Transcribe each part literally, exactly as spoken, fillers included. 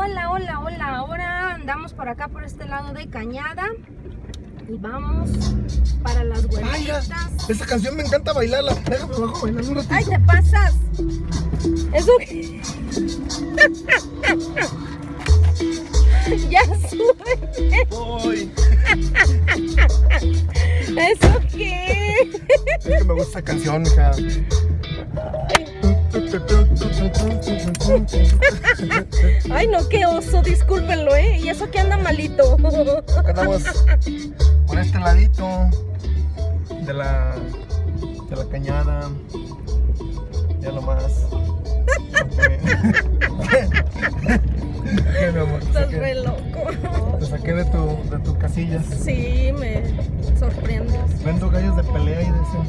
Hola, hola, hola. Ahora andamos por acá, por este lado de Cañada. Y vamos para las huertitas. Esa canción me encanta bailarla. Déjame bajo a bailar un ratito. ¡Ay, te pasas! Eso que... Ya sube. Voy. ¿Eso qué? Es que me gusta esa canción, hija. Ay, no, qué oso, discúlpenlo, ¿eh? Y eso que anda malito. Acá andamos por este ladito de la, de la cañada. Ya lo más. ¿Qué, mi amor? Estás re loco. Te saqué de tu, de tu casilla. Sí, me sorprendes. Vendo gallos de pelea y de eso.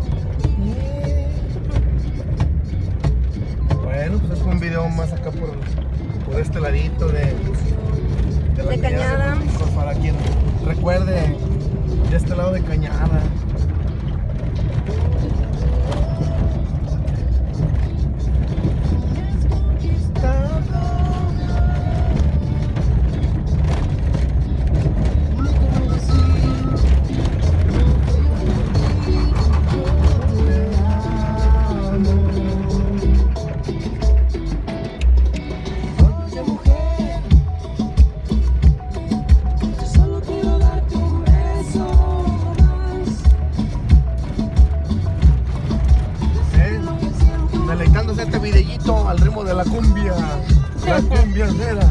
Bueno, pues es un video más acá por, por este ladito de, de la de Cañada. Pues para quien recuerde de este lado de Cañada. Deleitándose este videíto al ritmo de la cumbia, la cumbiandera.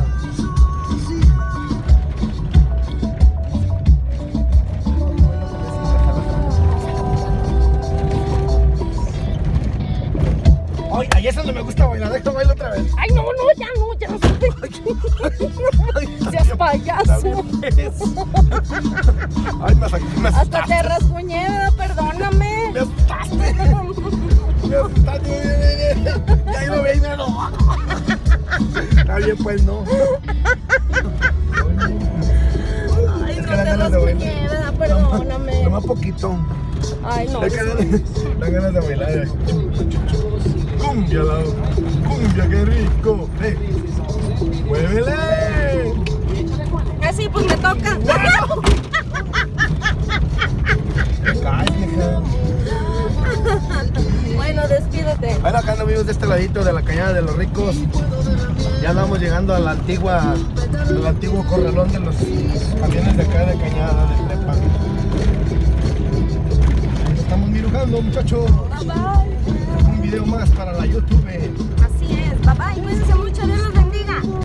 Ay, ahí es donde me gusta bailar, déjame bailar otra vez. Ay, no, no, ya no, ya no. Seas payaso. Ay, me asustaste. Me Hasta asustaste. te rasguñé, ¿verdad? Perdóname. Me asustaste. Me asustaste. Ya iba a ver y me lo. Está bien, pues no. Ay, Es no que dan te ganas de rasguñé, bailar. ¿verdad? Perdóname. Nomás poquito. Ay, no. Dan ganas, dan ganas de bailar. Cumbia, la cumbia, qué rico. Hey, muévele. Así, pues me toca. Te caes, vieja. Bueno, despídete. Bueno, acá andamos de este ladito de la Cañada de los Ricos. Ya andamos llegando a la antigua, al antiguo corralón de los camiones de acá de Cañada, de Trepa. Nos estamos mirujando, muchachos. Bye bye. Un video más para la YouTube. Así es. Bye bye.